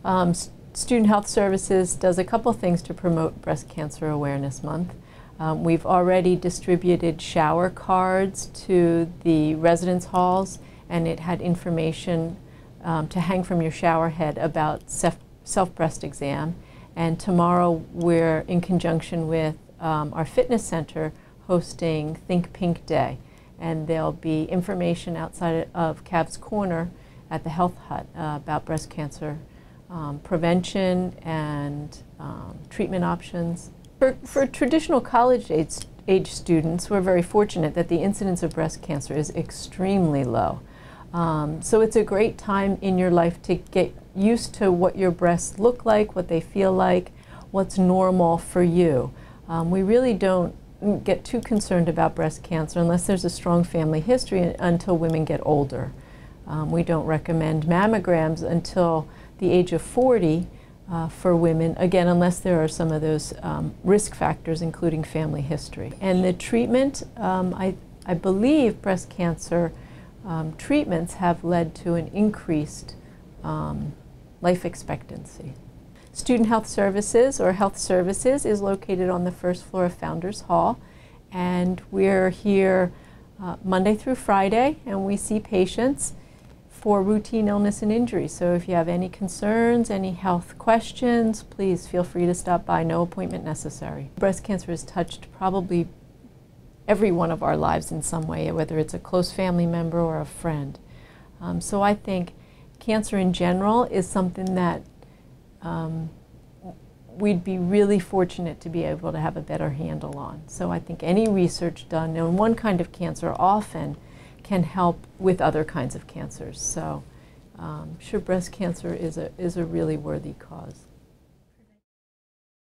Student Health Services does a couple things to promote Breast Cancer Awareness Month. We've already distributed shower cards to the residence halls, and it had information to hang from your shower head about self-breast exam. And tomorrow we're in conjunction with our fitness center hosting Think Pink Day. And there'll be information outside of Cav's Corner at the Health Hut about breast cancer prevention and treatment options. For traditional college-age students, we're very fortunate that the incidence of breast cancer is extremely low. So it's a great time in your life to get used to what your breasts look like, what they feel like, what's normal for you. We really don't get too concerned about breast cancer unless there's a strong family history until women get older. We don't recommend mammograms until the age of 40 for women, again, unless there are some of those risk factors, including family history. And the treatment, I believe breast cancer treatments have led to an increased life expectancy. Student Health Services, or Health Services, is located on the first floor of Founders Hall, and we're here Monday through Friday, and we see patients for routine illness and injury. So if you have any concerns, any health questions, please feel free to stop by. No appointment necessary. Breast cancer has touched probably every one of our lives in some way, whether it's a close family member or a friend. So I think cancer in general is something that we'd be really fortunate to be able to have a better handle on. So I think any research done on one kind of cancer often can help with other kinds of cancers. So sure, breast cancer is a really worthy cause.